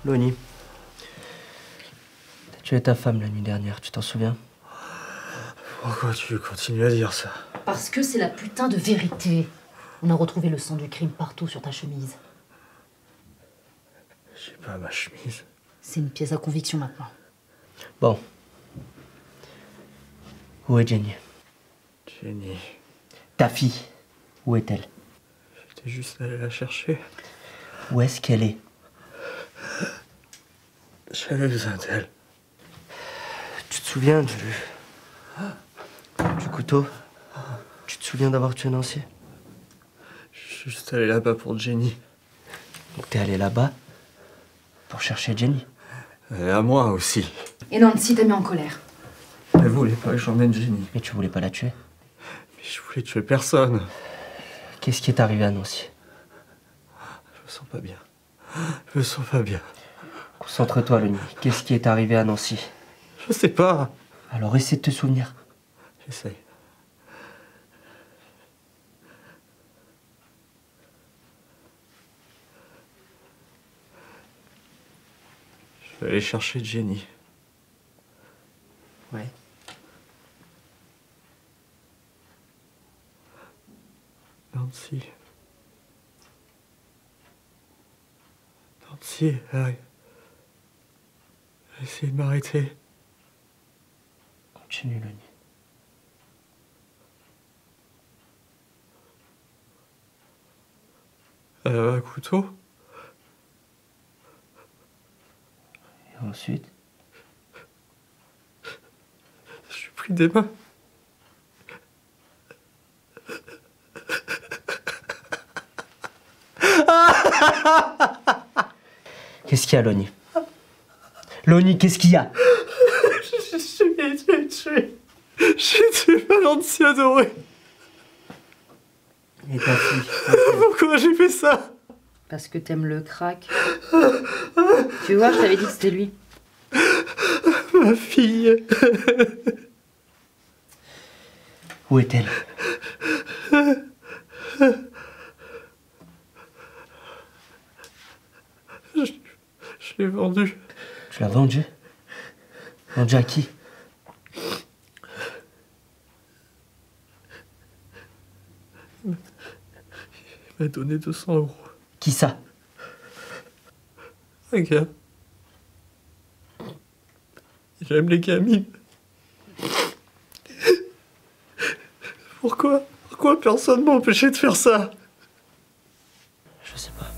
Lonnie, t'as tué ta femme la nuit dernière, tu t'en souviens? Pourquoi tu continues à dire ça? Parce que c'est la putain de vérité. On a retrouvé le sang du crime partout sur ta chemise. J'ai pas ma chemise. C'est une pièce à conviction maintenant. Bon. Où est Jenny? Jenny. Ta fille, où est-elle? J'étais juste allé la chercher. Où est-ce qu'elle est? J'avais besoin d'elle. Tu te souviens du couteau? Tu te souviens d'avoir tué Nancy? Je suis juste allé là-bas pour Jenny. Donc t'es allé là-bas pour chercher Jenny? Et à moi aussi. Et Nancy t'a mis en colère. Elle voulait pas que j'emmène Jenny. Mais tu voulais pas la tuer? Mais je voulais tuer personne. Qu'est-ce qui est arrivé à Nancy? Je me sens pas bien. Je me sens pas bien. Concentre-toi, Lonnie. Qu'est-ce qui est arrivé à Nancy? Je sais pas. Alors essaie de te souvenir. J'essaye. Je vais aller chercher Jenny. Ouais. Nancy. Nancy, elle a essayé de m'arrêter. Continue, Lonnie. Elle avait un couteau. Et ensuite? Je suis pris des mains. Qu'est-ce qu'il y a, Lonnie? Lonnie, qu'est-ce qu'il y a? J'ai tué ma Nancy adorée. Et ta fille? Pourquoi j'ai fait ça? Parce que t'aimes le crack. Tu vois, je t'avais dit que c'était lui. Ma fille. Où est-elle? Je l'ai vendue. Tu l'as vendue? Vendue à qui? Il m'a donné 200 €. Qui ça? Un gars. J'aime les gamines. Pourquoi personne m'a empêché de faire ça? Je sais pas.